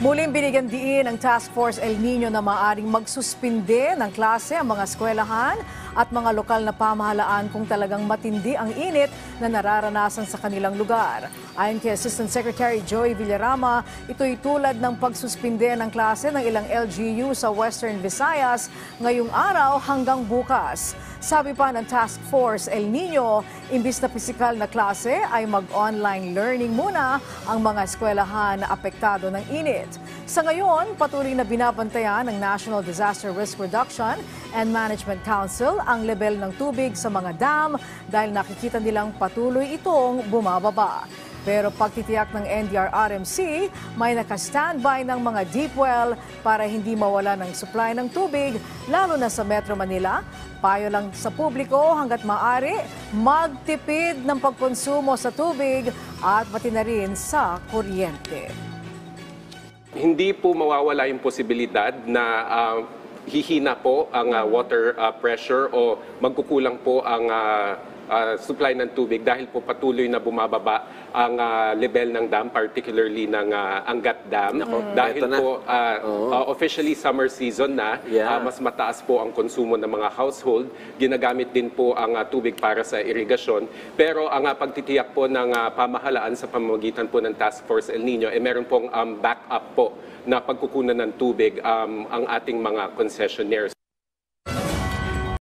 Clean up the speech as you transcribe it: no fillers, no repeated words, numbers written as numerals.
Muling binigyan diin ng Task Force El Nino na maaaring magsuspinde ng klase ang mga eskwelahan at mga lokal na pamahalaan kung talagang matindi ang init na nararanasan sa kanilang lugar. Ayon kay Assistant Secretary Joey Villarama, ito'y tulad ng pagsuspinde ng klase ng ilang LGU sa Western Visayas ngayong araw hanggang bukas. Sabi pa ng Task Force El Nino, imbis na pisikal na klase ay mag-online learning muna ang mga eskwelahan na apektado ng init. Sa ngayon, patuloy na binabantayan ng National Disaster Risk Reduction and Management Council ang level ng tubig sa mga dam dahil nakikita nilang patuloy itong bumababa. Pero pagtitiyak ng NDRRMC, may naka-standby ng mga deep well para hindi mawala ng supply ng tubig, lalo na sa Metro Manila. Payo lang sa publiko hanggat maaari, magtipid ng pagkonsumo sa tubig at pati na rin sa kuryente. Hindi po mawawala yung posibilidad na hihina po ang water pressure o magkukulang po ang supply ng tubig dahil po patuloy na bumababa ang level ng dam, particularly ng Angat Dam. Dahil po officially summer season na, mas mataas po ang konsumo ng mga household. Ginagamit din po ang tubig para sa irigasyon. Pero ang pagtitiyak po ng pamahalaan sa pamamagitan po ng Task Force El Nino, meron pong backup po na pagkukunan ng tubig ang ating mga concessionaires.